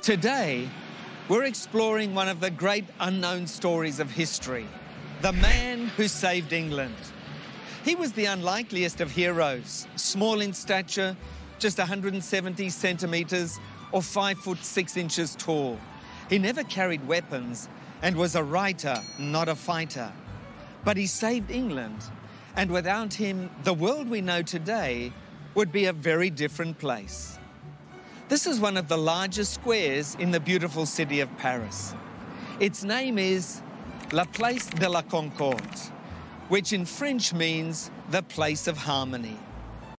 Today, we're exploring one of the great unknown stories of history, the man who saved England. He was the unlikeliest of heroes, small in stature, just 170 centimetres or 5 foot 6 inches tall. He never carried weapons and was a writer, not a fighter. But he saved England, and without him, the world we know today would be a very different place. This is one of the largest squares in the beautiful city of Paris. Its name is La Place de la Concorde, which in French means the place of harmony.